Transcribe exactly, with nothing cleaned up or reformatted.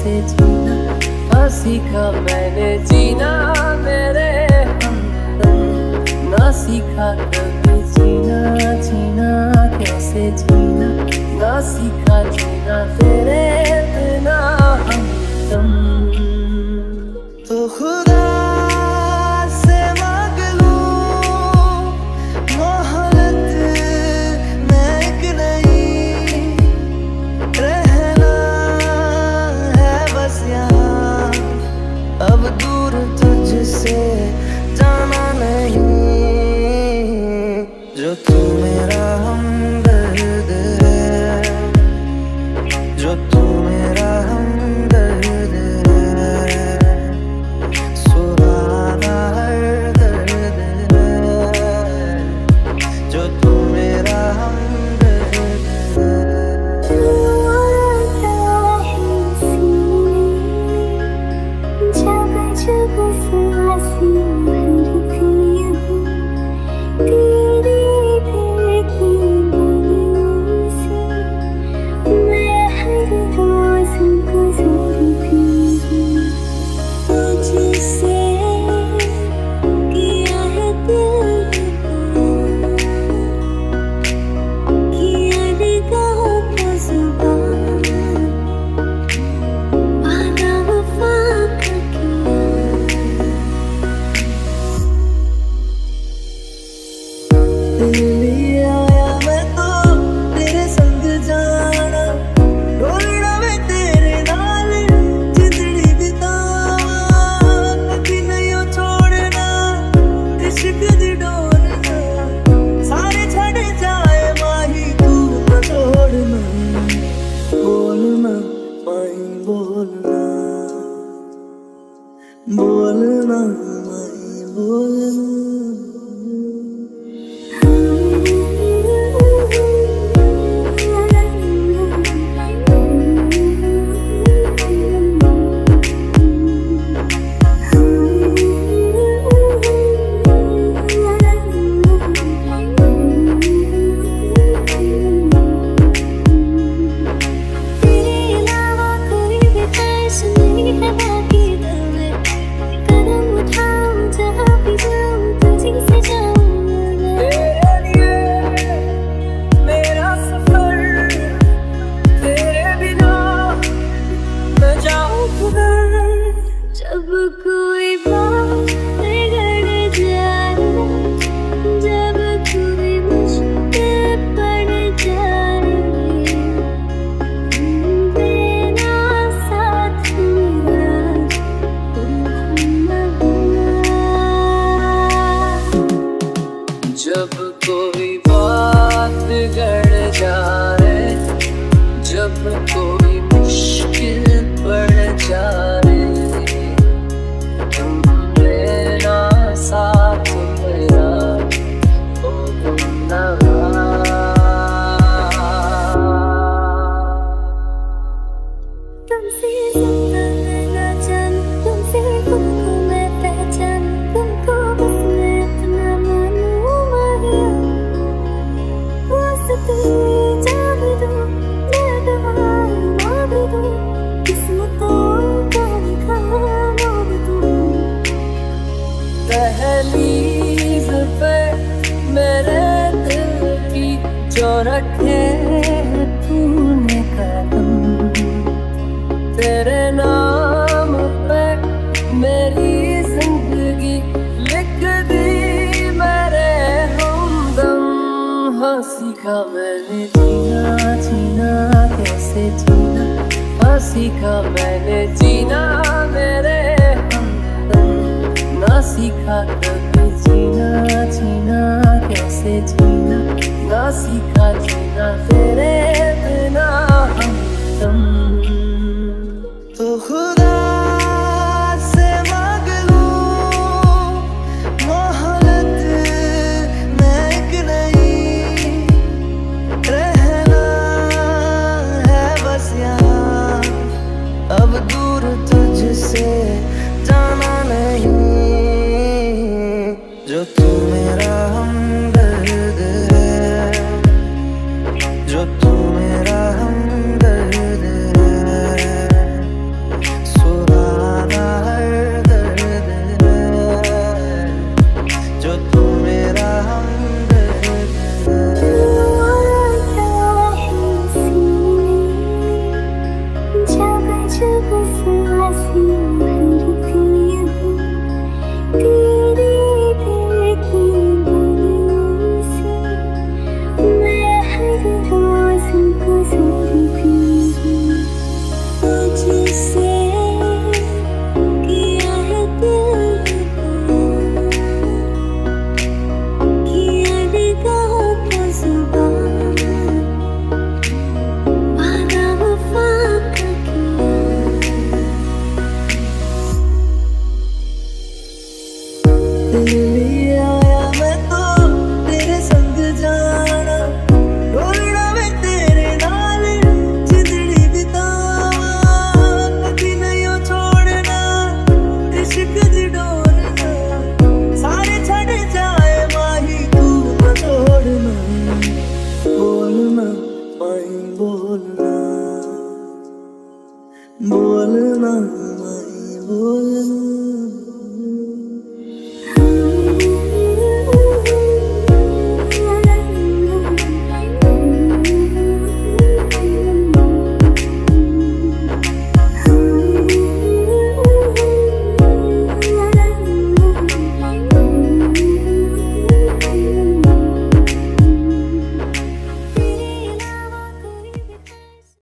कैसे जीना, ना सीखा मैंने जीना मेरे हमदम, ना सीखा कभी जीना, जीना कैसे जीना, ना सीखा जीना तेरे बिना हमदम। तो खुदा से मांग लूं मोहलत में एक नहीं, रहना है बस यहाँ, अब दूर तुझसे जाना नहीं। जो तू मेरा हमदर्द है, जो तू मेरा हमदर्द है, सुराना हर दर्द है, जो तू मेरा हमदर्द है। जब जब सांसें भरती हूँ तेरे दिल की गलियों से, मैं हर रोज गुजरती हूँ तुझसे, किया है दिल किया निगाहों को ज़ुबान, वादा वफा का किया। दिल्ली आया मैं तो तेरे संग जाना, ढोलना मैं तेरे नाल जिंदड़ी बितावा, कभी नहीं छोड़ना इश्क दी डोरना, सारे छड़ जाए माही तू न तोड़ना, बोलना माही बोलना, बोलना माही बोलना। तेरे अलावा कोई भी ख्वाहिश नहीं है बाकी दिल में, कदम उठाऊं जहाँ भी जाऊं तुझी से जाऊं मैं। तेरे लिए मेरा सफर, तेरे बिना मैं जाऊं किधर। जब कोई बात बिगड़ जाए, जब कोई मुश्किल पड़ जाए, देना साथ मेरा जब कोई बात बिगड़ जाए, जब कोई मुश्किल पड़ जाए, तुम लेना साथ मेरा ओ गुमनाम। तुमसे ज़िंदा मैं ना जानूं, तुमसे खुद को मैं पहचानूं, तुमको बस मैं अपना मानूं माहिया, वास्ते जा भी दूं, मैं दवाएं मांग दूं, किस्मतों का लिखा मोड़ दूं। दहलीज पे मेरे दिल की जो रखे तूने कदम, तेरे नाम पे मेरी जिंदगी लिख दी मेरे हमदम। हाँ सीखा मैंने जीना, जीना कैसे जीना, हाँ सीखा मैंने जीना मेरे हमदम, ना सीखा कभी जीना, जीना कैसे जीना, ना सीखा जीना तेरे बिना हमदम। तो खुदा से मांग लूं मोहलत में एक नहीं, रहना है बस यहाँ, अब दूर तुझसे जाना नहीं। जो तू मेरा हमदर्द है, जो तू मेरा हमदर्द है, जब सांसें भरती हूँ तेरे दिल की गलियों से, मैं हर रोज गुजरती हूँ तुझसे। किया है दिल को, किया निगाहों को ज़ुबान, वादा वफा का किया। तेरे लिए आया मैं तो तेरे संग जाना, ढोलना मैं तेरे नाल जिंदड़ी बितावा, कभी नहीं ओ छोड़ना इश्क दी डोरना, सारे छड़ जाए माही तू ना छोड़ना। बोलना माही बोलना, बोलना माही बोलना।